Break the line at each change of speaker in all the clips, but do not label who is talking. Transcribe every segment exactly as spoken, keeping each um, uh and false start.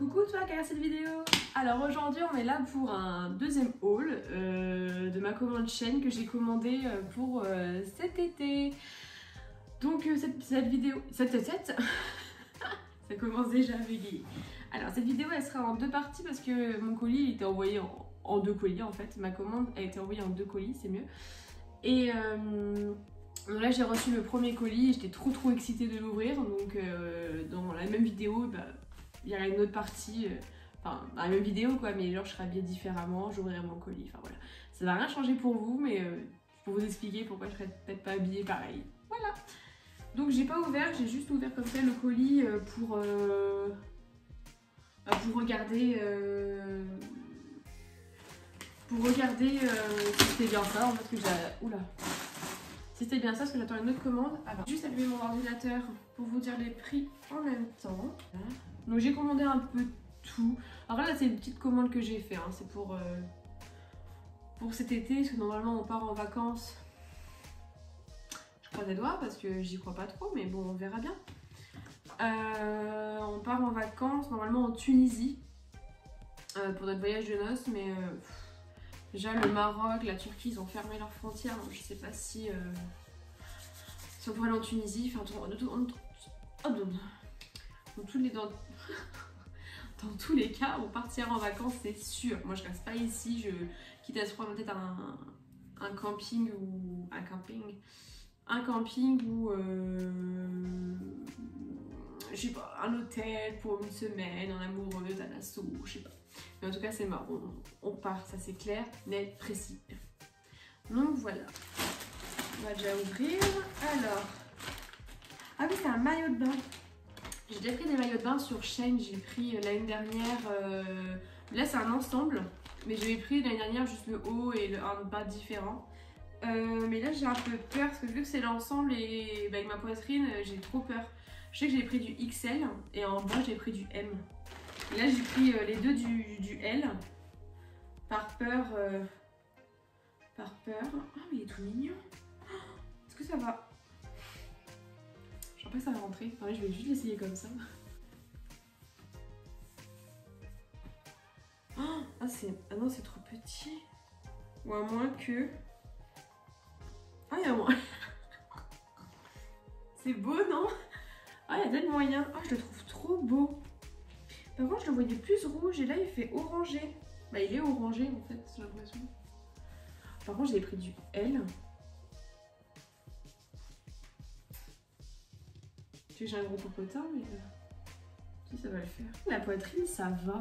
Coucou toi qui regarde cette vidéo. Alors aujourd'hui on est là pour un deuxième haul euh, de ma commande chaîne que j'ai commandé pour euh, cet été. Donc euh, cette, cette vidéo... Cette... cette... Ça commence déjà à bégayer. Alors cette vidéo elle sera en deux parties parce que mon colis il était envoyé en, en deux colis en fait. Ma commande a été envoyée en deux colis, c'est mieux. Et euh, là j'ai reçu le premier colis et j'étais trop trop excitée de l'ouvrir. Donc euh, dans la même vidéo, bah, il y aura une autre partie, euh, enfin dans la même vidéo quoi, mais genre je serai habillée différemment, j'ouvrirai mon colis, enfin voilà. Ça va rien changer pour vous, mais euh, pour vous expliquer pourquoi je serais peut-être pas habillée pareil. Voilà. Donc j'ai pas ouvert, j'ai juste ouvert comme ça le colis euh, pour, euh, bah, pour regarder, euh, pour regarder euh, si c'était bien ça en fait que j'ai... Oula. Si c'était bien ça parce que j'attends une autre commande. Alors juste allumer mon ordinateur pour vous dire les prix en même temps. Donc j'ai commandé un peu tout. Alors là c'est une petite commande que j'ai fait, hein. C'est pour, euh, pour cet été parce que normalement on part en vacances. Je croise les doigts parce que j'y crois pas trop, mais bon on verra bien. Euh, on part en vacances normalement en Tunisie euh, pour notre voyage de noces, mais euh, pff, déjà le Maroc, la Turquie ils ont fermé leurs frontières, donc je sais pas si, euh, si on pourrait aller en Tunisie. Enfin, on, on, on, oh, dans, dans tous les dans, dans tous les cas on partira en vacances c'est sûr. Moi je reste pas ici, je quitte à se prendre peut-être un, un camping ou un camping. Un camping ou euh, je sais pas, un hôtel pour une semaine, en amoureuse, à l'assaut, je sais pas. Mais en tout cas c'est mort, on, on part, ça c'est clair, net, précis. Donc voilà. On va déjà ouvrir. Alors. Ah oui, c'est un maillot de bain. J'ai déjà pris des maillots de bain sur Shein, j'ai pris l'année dernière. Euh, là c'est un ensemble, mais j'avais pris l'année dernière juste le haut et le, un bas différent. Euh, mais là j'ai un peu peur parce que vu que c'est l'ensemble et bah, avec ma poitrine j'ai trop peur. Je sais que j'ai pris du X L et en bas j'ai pris du M. Et là j'ai pris euh, les deux du, du L par peur. Euh, par peur. Oh mais il est tout mignon. Oh, est-ce que ça va? Je pense pas que ça va rentrer. Attendez, je vais juste l'essayer comme ça. Oh, ah, ah non c'est trop petit. Ou à moins que... Ah, il y a moins. C'est beau, non? Ah, il y a peut-être moyen. Ah, je le trouve trop beau. Par contre, je le voyais plus rouge et là, il fait orangé. Bah, il est orangé en fait, j'ai l'impression. Par contre, j'ai pris du L. Tu sais que j'ai un gros popotin, mais si ça va le faire. La poitrine, ça va.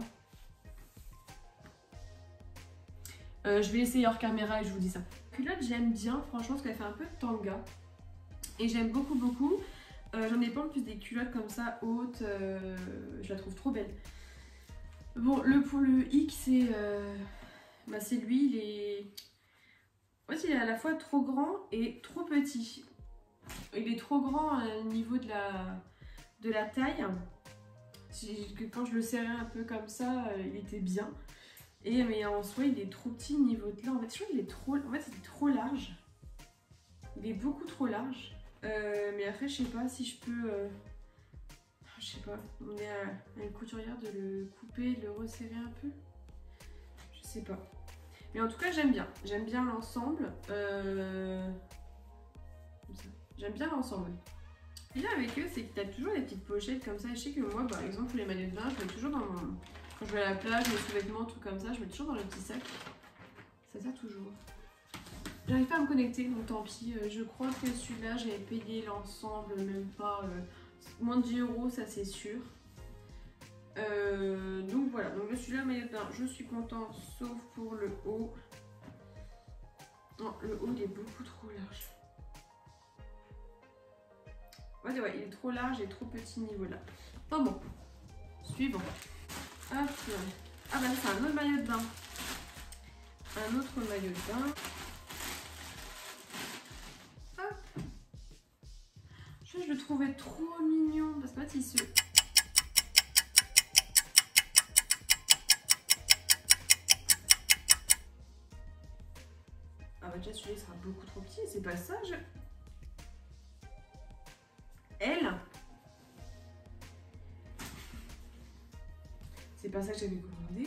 Euh, je vais essayer hors caméra et je vous dis ça. La culotte, j'aime bien, franchement, parce qu'elle fait un peu tanga. Et j'aime beaucoup, beaucoup. Euh, J'en ai pas en plus des culottes comme ça, hautes. Euh, je la trouve trop belle. Bon, le pour le X, c'est euh, bah, c'est lui, il est... En fait, il est à la fois trop grand et trop petit. Il est trop grand au niveau de la, de la taille. Quand je le serrais un peu comme ça, il était bien. Et mais en soi il est trop petit niveau de là. En fait je trouve qu'il est trop. En fait c'est trop large. Il est beaucoup trop large. Euh, mais après je sais pas si je peux. Euh... Je sais pas. On est à, à une couturière de le couper, de le resserrer un peu. Je sais pas. Mais en tout cas j'aime bien. J'aime bien l'ensemble. Euh... J'aime bien l'ensemble. Et là avec eux c'est que t'as toujours des petites pochettes comme ça. Je sais que moi par exemple les maillots de bain je mets toujours dans mon. Quand je vais à la plage, mes sous-vêtements, trucs comme ça, je mets toujours dans le petit sac. Ça sert toujours. J'arrive pas à me connecter, donc tant pis. Je crois que celui-là, j'avais payé l'ensemble, même pas euh, moins de dix euros, ça c'est sûr. Euh, donc voilà, donc celui-là, maillot de bain, je suis contente, sauf pour le haut. Non, le haut, il est beaucoup trop large. Ouais, ouais, il est trop large et trop petit niveau là. Enfin bon, suivant. Hop. Ah bah c'est un autre maillot de bain. Un autre maillot de bain. Hop. Je, je le trouvais trop mignon parce qu'en fait il se... Ah bah déjà celui-là sera beaucoup trop petit, c'est pas ça je... Elle C'est pas ça que j'avais commandé.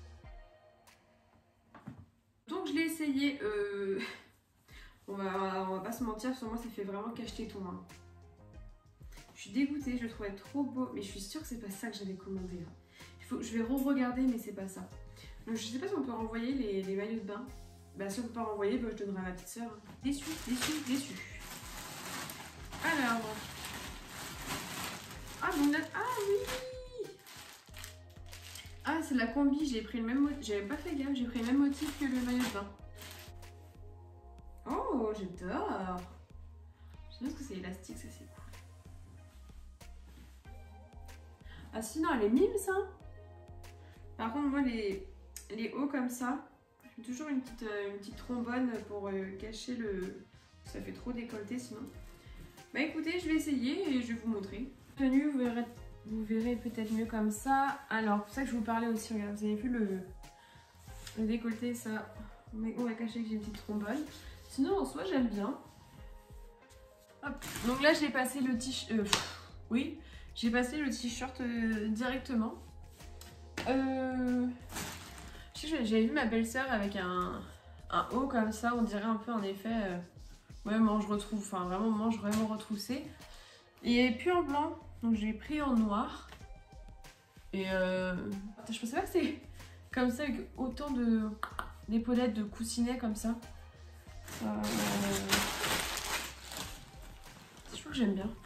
Donc je l'ai essayé. Euh... On, va, on va pas se mentir, sur moi ça fait vraiment cache-téton. Hein. Je suis dégoûtée, je le trouvais trop beau. Mais je suis sûre que c'est pas ça que j'avais commandé. Là. Il faut, je vais re-regarder, mais c'est pas ça. Donc je sais pas si on peut renvoyer les, les maillots de bain. Bah si on peut pas renvoyer, bah, je donnerai à ma petite soeur. Déçue, déçue, déçue. Alors. Ah, donc là... Ah oui. Ah, c'est la combi, j'ai pris le même motif. J'avais pas fait gaffe, j'ai pris le même motif que le maillot de bain. Oh, j'adore. Je pense que c'est élastique, ça c'est cool. Ah sinon, elle est mime ça. Par contre, moi, les, les hauts comme ça, j'ai toujours une petite, euh, une petite trombone pour euh, cacher le... Ça fait trop décolleté sinon. Bah écoutez, je vais essayer et je vais vous montrer. Tenue, vous verrez, vous verrez peut-être mieux comme ça. Alors, c'est pour ça que je vous parlais aussi, regarde, vous avez vu le, le décolleté, ça, on va cacher que j'ai une petite trombone. Sinon, en soi, j'aime bien. Hop. Donc là, j'ai passé le t-shirt, euh, oui, j'ai passé le t-shirt euh, directement. Euh, J'avais vu ma belle-sœur avec un, un haut comme ça, on dirait un peu en effet, euh, ouais, manche retrousse, enfin vraiment manche vraiment retroussée. Et puis en blanc, donc j'ai pris en noir. Et euh, je pensais pas que c'est comme ça, avec autant de d'épaulettes, de coussinets comme ça. Euh, je trouve que j'aime bien.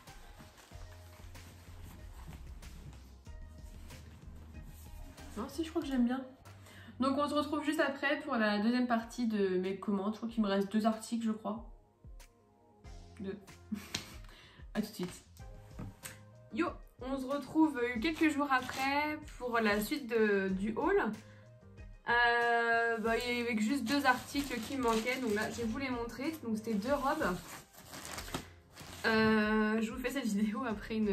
Non, si, je crois que j'aime bien. Donc on se retrouve juste après pour la deuxième partie de mes commandes. Je crois qu'il me reste deux articles, je crois. Deux. A tout de suite. Yo, on se retrouve quelques jours après pour la suite de, du haul. Euh, bah, il y avait juste deux articles qui me manquaient, donc là je vais vous les montrer. Donc c'était deux robes. Euh, je vous fais cette vidéo après une...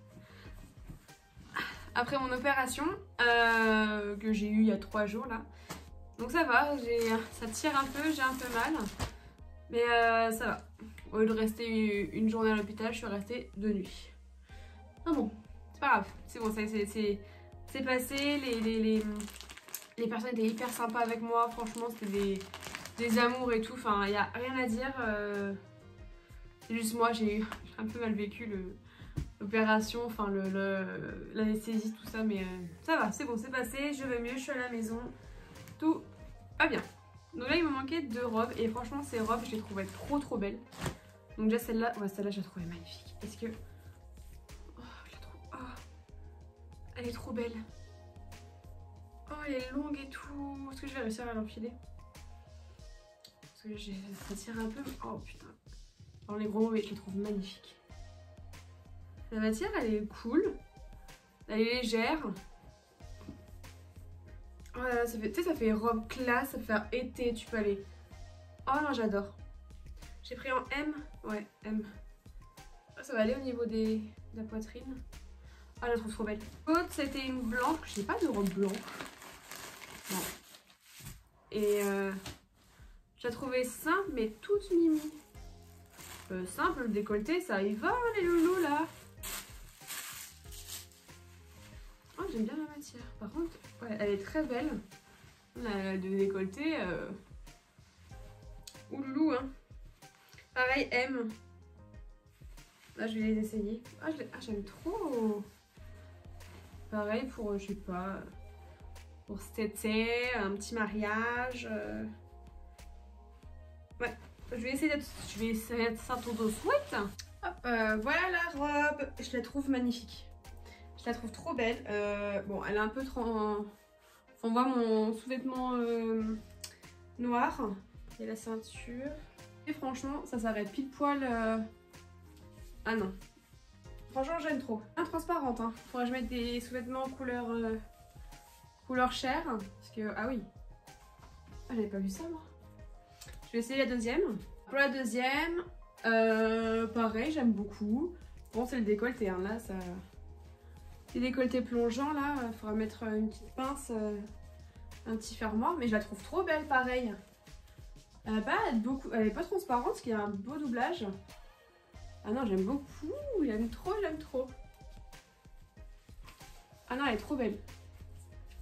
Après mon opération euh, que j'ai eue il y a trois jours là. Donc ça va, ça tire un peu, j'ai un peu mal. Mais euh, ça va. Au lieu de rester une journée à l'hôpital, je suis restée deux nuits. Ah bon, c'est pas grave, c'est bon, c'est passé. Les, les, les, les personnes étaient hyper sympas avec moi, franchement c'était des, des amours et tout. Enfin, il n'y a rien à dire. Euh, c'est juste moi, j'ai un peu mal vécu le... l'opération, enfin l'anesthésie, tout ça, mais euh, ça va, c'est bon, c'est passé, je vais mieux, je suis à la maison, tout va bien. Donc là, il me manquait deux robes, et franchement, ces robes, je les trouvais trop trop belles. Donc déjà, celle-là, ouais, celle-là, je la trouvais magnifique. Est-ce que... Oh, je la trouve... Oh, elle est trop belle. Oh, elle est longue et tout. Est-ce que je vais réussir à l'enfiler? Parce que ça tire un peu... Oh, putain. Alors les gros mots, mais je la trouve magnifique. La matière, elle est cool. Elle est légère. Oh là là, ça fait, tu sais, ça fait robe classe, ça peut faire été, tu peux aller. Oh non, j'adore. J'ai pris en M. Ouais, M. Ça va aller au niveau des, de la poitrine. Ah, je la trouve trop belle. L'autre, c'était une blanche. Je n'ai pas de robe blanche. Non. Et euh, je la trouvais simple, mais toute mimi. Euh, simple, le décolleté, ça y va, les loulous, là. Oh, j'aime bien la matière. Par contre, ouais, elle est très belle. La de décolleté. Euh... Ouloulou, hein. Pareil, M. Là, je vais les essayer. Ah, j'aime trop. Pareil pour, euh, je sais pas, pour cet été, un petit mariage. Euh... Ouais, je vais essayer d'être. Je vais essayer d'être ça de sweat. Hop, euh, voilà la robe. Je la trouve magnifique. Je la trouve trop belle. Euh, bon, elle est un peu trop... On voit mon sous-vêtement euh, noir. Et la ceinture. Et franchement, ça s'arrête pile poil. Euh... Ah non. Franchement, j'aime trop. Intransparente, hein. Faudrait que je mette des sous-vêtements couleur... Euh... couleur chair. Parce que... Ah oui. Ah, j'avais pas vu ça, moi. Je vais essayer la deuxième. Pour la deuxième, euh, pareil, j'aime beaucoup. Bon, c'est le décolleté, hein. Là, ça... Les décolletés plongeants, là, il faudra mettre une petite pince, euh, un petit fermoir, mais je la trouve trop belle, pareil. Elle n'est pas, beaucoup... pas transparente, parce qu'il y a un beau doublage. Ah non, j'aime beaucoup, j'aime trop, j'aime trop. Ah non, elle est trop belle.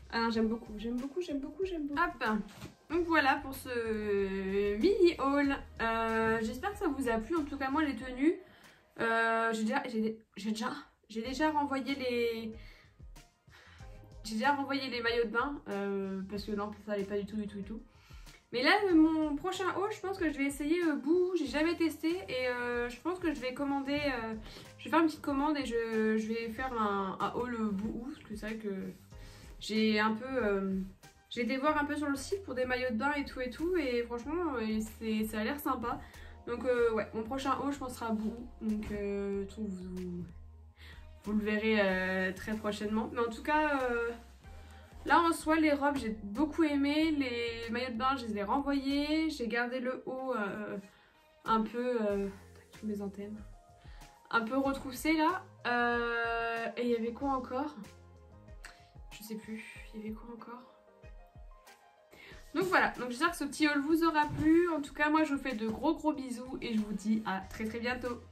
Ah non, j'aime beaucoup, j'aime beaucoup, j'aime beaucoup, j'aime beaucoup. Hop. Donc voilà pour ce mini haul. Euh, J'espère que ça vous a plu. En tout cas, moi, les tenues, euh, j'ai déjà, j'ai déjà, j'ai déjà renvoyé les, j'ai déjà renvoyé les maillots de bain euh, parce que non, ça allait pas du tout, du tout, du tout. Mais là, mon prochain haul, je pense que je vais essayer euh, Boohoo. J'ai jamais testé et euh, je pense que je vais commander. Euh, je vais faire une petite commande et je, je vais faire un, un haul Boohoo parce que c'est vrai que j'ai un peu. Euh, J'ai été voir un peu sur le site pour des maillots de bain et tout et tout et franchement c'est ça a l'air sympa. Donc euh, ouais, mon prochain haul je pense sera Boohoo. Donc euh, vous, vous, vous le verrez euh, très prochainement. Mais en tout cas, euh, là en soi les robes j'ai beaucoup aimé. Les maillots de bain je les ai renvoyés. J'ai gardé le haut euh, un peu... Euh, tous mes antennes. Un peu retroussé là. Euh, et il y avait quoi encore? Je sais plus. Il y avait quoi encore? Donc voilà, donc j'espère que ce petit haul vous aura plu. En tout cas, moi je vous fais de gros gros bisous et je vous dis à très très bientôt.